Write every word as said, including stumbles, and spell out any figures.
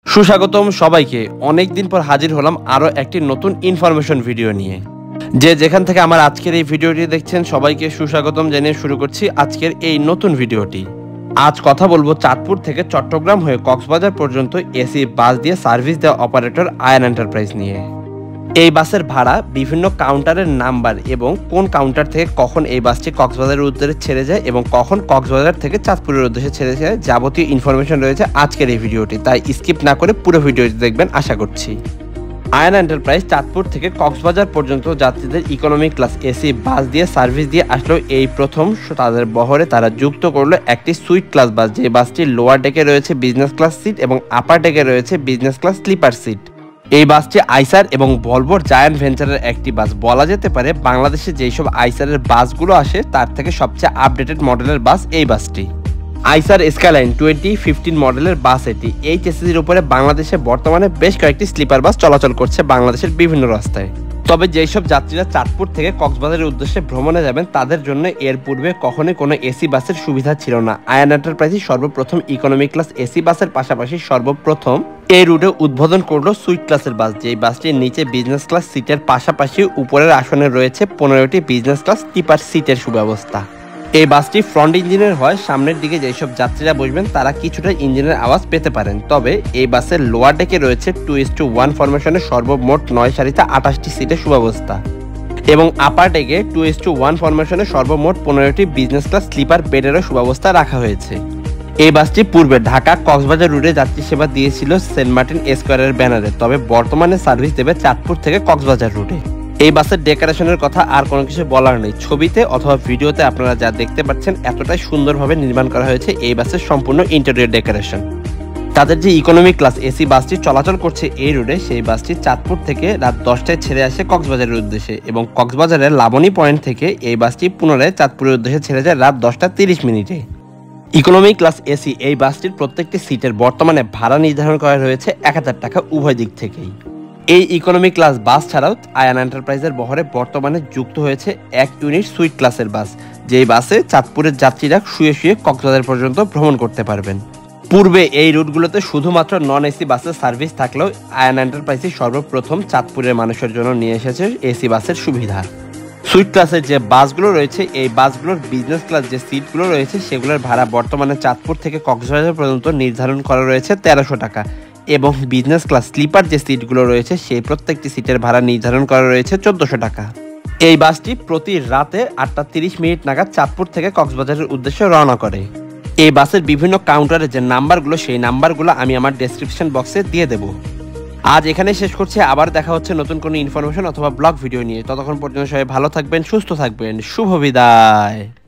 সুস্বাগতম সবাইকে। অনেকদিন পর হাজির হলাম আরও একটি নতুন ইনফরমেশন ভিডিও নিয়ে। যে যেখান থেকে আমার আজকের এই ভিডিওটি দেখছেন সবাইকে সুস্বাগতম জানিয়ে শুরু করছি আজকের এই নতুন ভিডিওটি। আজ কথা বলবো চাঁদপুর থেকে চট্টগ্রাম হয়ে কক্সবাজার পর্যন্ত এসি বাস দিয়ে সার্ভিস দেওয়া অপারেটর আয়ান এন্টারপ্রাইজ নিয়ে। এই বাসের ভাড়া, বিভিন্ন কাউন্টারের নাম্বার এবং কোন কাউন্টার থেকে কখন এই বাসটি কক্সবাজারের উদ্দেশ্যে ছেড়ে যায় এবং কখন কক্সবাজার থেকে চাঁদপুরের উদ্দেশ্যে ছেড়ে যায় যাবতীয় ইনফরমেশন রয়েছে আজকের এই ভিডিওটি, তাই স্কিপ না করে পুরো ভিডিওটি দেখবেন আশা করছি। আয়ান এন্টারপ্রাইজ চাঁদপুর থেকে কক্সবাজার পর্যন্ত যাত্রীদের ইকোনমি ক্লাস এসি বাস দিয়ে সার্ভিস দিয়ে আসলেও এই প্রথম তাদের বহরে তারা যুক্ত করলো একটি সুইট ক্লাস বাস, যে বাসটির লোয়ার ডেকে রয়েছে বিজনেস ক্লাস সিট এবং আপার ডেকে রয়েছে বিজনেস ক্লাস স্লিপার সিট। এই বাসটি আইসার এবং ভলভোর জায়ান্ট ভেঞ্চারের একটি বাস। বলা যেতে পারে বাংলাদেশে যেসব আইসারের বাসগুলো আসে তার থেকে সবচেয়ে আপডেটেড মডেলের বাস এই বাসটি। আইসার স্কাইলাইন টোয়েন্টি ফিফটিন মডেলের বাস এটি। এই চেসিসের উপরে বাংলাদেশে বর্তমানে বেশ কয়েকটি স্লিপার বাস চলাচল করছে বাংলাদেশের বিভিন্ন রাস্তায়। তবে যেসব যাত্রীরা চাঁদপুর থেকে কক্সবাজারের উদ্দেশ্যে ভ্রমণে যাবেন তাদের জন্য এর পূর্বে কখনোই কোনো এসি বাসের সুবিধা ছিল না। আয়ান এন্টারপ্রাইজ সর্বপ্রথম ইকোনমি ক্লাস এসি বাসের পাশাপাশি সর্বপ্রথম এই রুটে উদ্বোধন করলো সুইট ক্লাসের বাস, যেই বাসটির নিচে বিজনেস ক্লাস সিটের পাশাপাশি উপরের আসনে রয়েছে পনেরোটি বিজনেস ক্লাস স্লিপার সিটের সুব্যবস্থা। এই বাসটি ফ্রন্ট ইঞ্জিনের হয়, সামনের দিকে যেসব যাত্রীরা বসবেন তারা কিছুটা ইঞ্জিনের আওয়াজ পেতে পারেন। তবে এই বাসের লোয়ার ডেকে রয়েছে টু ইস টু ওয়ান ফরমেশনের সর্বমোট নয় সারিতে আঠাশটি সিটের সুব্যবস্থা এবং আপার ডেকে টু ইস টু ওয়ান ফরমেশনের সর্বমোট পনেরোটি বিজনেস ক্লাস স্লিপার বেডেরও সুব্যবস্থা রাখা হয়েছে। এই বাসটি পূর্বে ঢাকা কক্সবাজার রুটে যাত্রী সেবা দিয়েছিল সেন্ট মার্টিন স্কয়ারের ব্যানারে, তবে বর্তমানে সার্ভিস দেবে চাঁদপুর থেকে কক্সবাজার রুটে। এই বাসের ডেকোরেশনের কথা আর কোনো কিছু বলার নেই। ছবিতে অথবা ভিডিওতে আপনারা যা দেখতে পাচ্ছেন এতটাই সুন্দরভাবে নির্মাণ করা হয়েছে এই বাসের সম্পূর্ণ ইন্টেরিয়র ডেকোরেশন। তাদের যে ইকোনমি ক্লাস এসি বাসটি চলাচল করছে এই রুটে, সেই বাসটি চাঁদপুর থেকে রাত দশটায় ছেড়ে আসে কক্সবাজারের উদ্দেশ্যে এবং কক্সবাজারের লাবণী পয়েন্ট থেকে এই বাসটি পুনরায় চাঁদপুরের উদ্দেশ্যে ছেড়ে যায় রাত দশটা তিরিশ মিনিটে। ইকোনমি ক্লাস এসি এই বাসটির প্রত্যেকটি সিটের বর্তমানে ভাড়া নির্ধারণ করা রয়েছে এক হাজার টাকা উভয় দিক থেকেই। এই ইকোনমি ক্লাস বাস ছাড়াও আয়ান এন্টারপ্রাইজের বহরে বর্তমানে যুক্ত হয়েছে এক ইউনিট সুইট ক্লাসের বাস, যেই বাসে চাঁদপুরের যাত্রীরা শুয়ে শুয়ে কক্সবাজার পর্যন্ত ভ্রমণ করতে পারবেন। পূর্বে এই রুটগুলোতে শুধুমাত্র নন এসি বাসের সার্ভিস থাকলেও আয়ান এন্টারপ্রাইজ সর্বপ্রথম চাঁদপুরের মানুষের জন্য নিয়ে এসেছে এসি বাসের সুবিধা। সুইট ক্লাসের যে বাসগুলো রয়েছে এই বাসগুলোর বিজনেস ক্লাস যে সিটগুলো রয়েছে সেগুলোর ভাড়া বর্তমানে চাঁদপুর থেকে কক্সবাজার পর্যন্ত নির্ধারণ করা রয়েছে তেরোশো টাকা এবং বিজনেস ক্লাস স্লিপার যে সিটগুলো রয়েছে সেই প্রত্যেকটি সিটের ভাড়া নির্ধারণ করা রয়েছে চোদ্দোশো টাকা। এই বাসটি প্রতি রাতে আটটা তিরিশ মিনিট নাগাদ চাঁদপুর থেকে কক্সবাজারের উদ্দেশ্যে রওনা করে। এই বাসের বিভিন্ন কাউন্টারের যে নাম্বারগুলো সেই নাম্বারগুলো আমি আমার ডেসক্রিপশন বক্সে দিয়ে দেবো। আজ এখানে শেষ করছি, আবার দেখা হচ্ছে নতুন কোনো ইনফরমেশন অথবা ব্লগ ভিডিও নিয়ে। ততক্ষণ পর্যন্ত সবাই ভালো থাকবেন, সুস্থ থাকবেন, শুভ বিদায়।